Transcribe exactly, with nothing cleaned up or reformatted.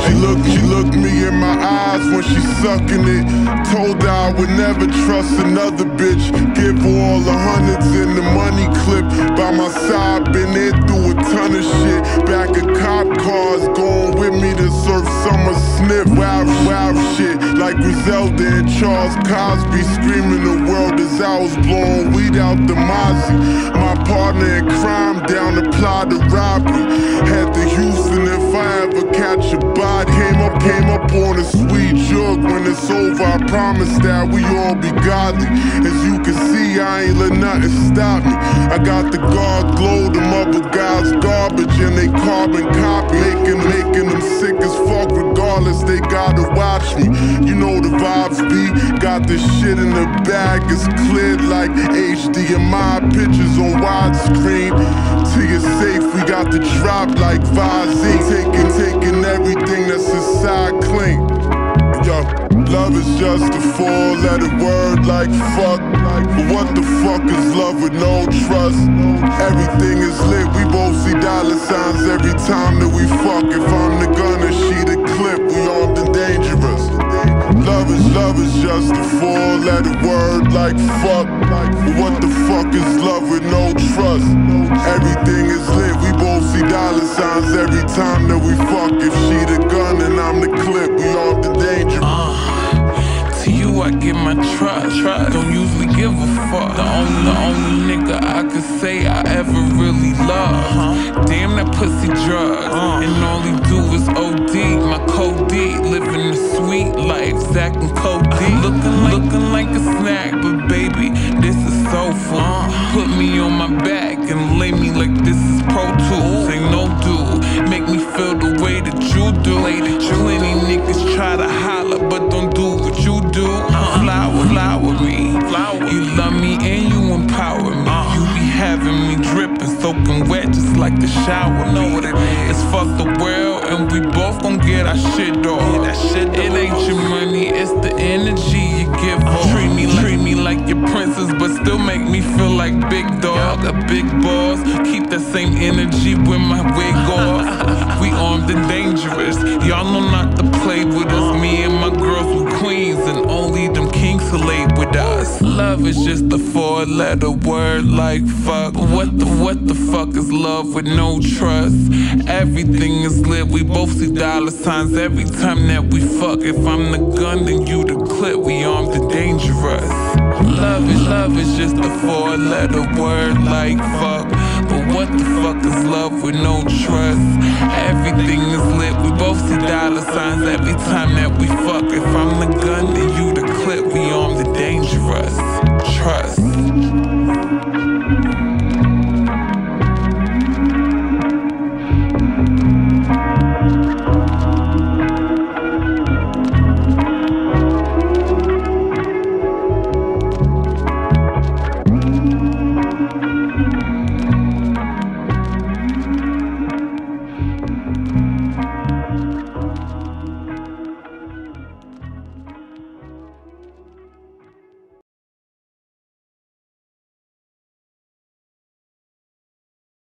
She looked, she looked me in my eyes when she sucking it. Told her I would never trust another bitch. Give her all the hundreds in the money clip. By my side, been there through a ton of shit. Back of cop cars, going with me to surf summer sniff. Wow, wow shit, like Griselda and Charles Cosby. Screaming the world as I was blowing weed out the Mozzie. My partner in crime down the plot of robbery. Head to Houston if I ever catch a body. Came up, came up on a sweet jug. When it's over, I promise that we all be godly. As you can see, I ain't let nothing stop me. I got the guard glow, them other guys garbage, and they carbon copy, making, making them sick as fuck. Regardless, they gotta watch me. You know the vibes be. Got this shit in the bag, it's cleared like H D M I pictures on widescreen. To your safe, we got the drop like Vizzy. Taking, taking everything that's inside clean. Yo, love is just a four-letter word like fuck. But what the fuck is love with no trust? Everything is lit, we both see dollar signs every time that we fuck. If I'm the gun and she the clip, we armed and dangerous. Love is, love is just a four-letter word like fuck. But what the fuck is love with no trust? Everything is lit, we both see dollar signs every time that we fuck. If she the gun and I'm the clip, we armed and dangerous. Uh, to you I give my trust. trust. Don't usually give a fuck. The only, the only nigga I could say I ever really love. Uh-huh. Damn that pussy drugs, uh. and all he do is O D. My code D, living the sweet life, Zach and Cody. Uh, looking, like, looking like a snack, but baby, this is so fun. Uh. Put me on my back and lay me like this is Pro Tools. Ain't no dude make me feel the way that you do. Plenty niggas try to holler, but don't do what you do. Uh, flower, flower me. Flower. You love me and you empower me. Uh, you be having me dripping, soaking wet just like the shower. Know what it is? It's fuck the world and we both gon' get our shit off. Yeah, that shit it ain't your money, it's the energy you give off. Uh, treat me, like, treat me like your princess, but still make me feel like big dog. A big boss, keep that same energy with my wig off. We armed and dangerous, y'all know not to play with us. Me and my girls were queens, and only them kings to lay with us. Love is just a four-letter word like fuck. What the, what the fuck is love with no trust? Everything is lit, we both see dollar signs every time that we fuck. If I'm the gun, then you the clip, we armed and dangerous. Love is, love is just a four-letter word like fuck. But what the fuck is love with no trust? Everything is lit, we both see dollar signs every time that we fuck.